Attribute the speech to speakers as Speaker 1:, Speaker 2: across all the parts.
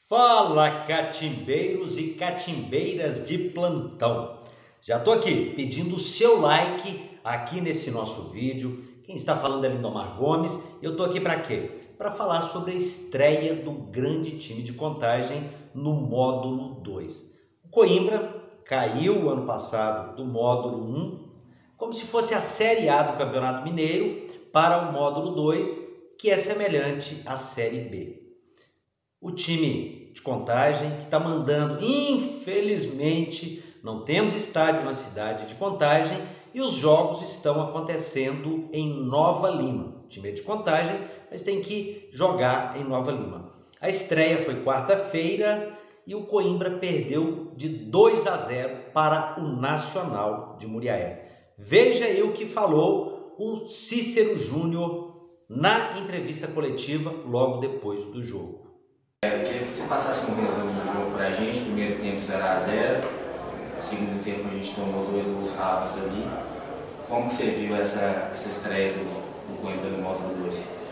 Speaker 1: Fala, catimbeiros e catimbeiras de plantão. Já estou aqui pedindo o seu like aqui nesse nosso vídeo. Quem está falando é Lindomar Gomes. Eu estou aqui para quê? Para falar sobre a estreia do grande time de Contagem no módulo 2. O Coimbra caiu ano passado do módulo 1, como se fosse a Série A do Campeonato Mineiro, para o módulo 2, que é semelhante à Série B. O time de Contagem que está mandando, infelizmente, não temos estádio na cidade de Contagem e os jogos estão acontecendo em Nova Lima. O time é de Contagem, mas tem que jogar em Nova Lima. A estreia foi quarta-feira e o Coimbra perdeu de 2-0 para o Nacional de Muriaé. Veja aí o que falou o Cícero Júnior na entrevista coletiva logo depois do jogo.
Speaker 2: Eu queria que você passasse um resumo do jogo para a gente. Primeiro tempo 0-0, segundo tempo a gente tomou 2 gols rápidos ali. Como que você viu essa estreia do Coimbra no módulo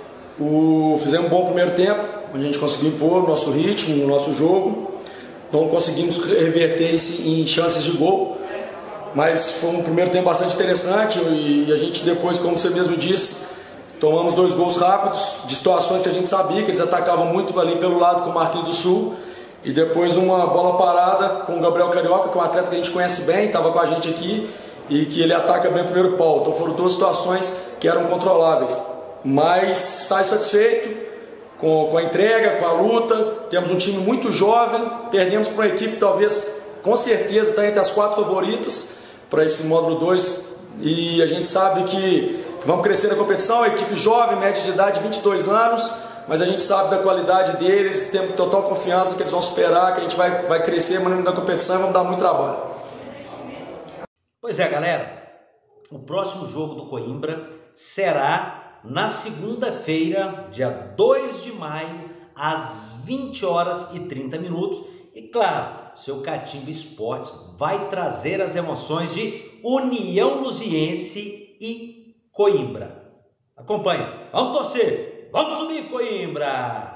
Speaker 2: 2?
Speaker 3: Fizemos um bom primeiro tempo, onde a gente conseguiu impor o nosso ritmo, o nosso jogo. Não conseguimos reverter isso em chances de gol, mas foi um primeiro tempo bastante interessante e a gente depois, como você mesmo disse, tomamos 2 gols rápidos, de situações que a gente sabia que eles atacavam muito ali pelo lado com o Marquinhos do Sul. E depois uma bola parada com o Gabriel Carioca, que é um atleta que a gente conhece bem, estava com a gente aqui, e que ele ataca bem o primeiro pau. Então foram 2 situações que eram controláveis. Mas sai satisfeito com a entrega, com a luta. Temos um time muito jovem, perdemos para uma equipe que talvez, com certeza, está entre as 4 favoritas para esse módulo 2. E a gente sabe que vamos crescer na competição, a equipe jovem, média de idade 22 anos, mas a gente sabe da qualidade deles, temos total confiança que eles vão superar, que a gente vai crescer na competição e vamos dar muito trabalho.
Speaker 1: Pois é, galera, o próximo jogo do Coimbra será na segunda-feira, dia 2 de maio, às 20h30. E claro, seu Catimba Esportes vai trazer as emoções de União Luziense e Coimbra. Acompanhe, vamos torcer, vamos subir, Coimbra!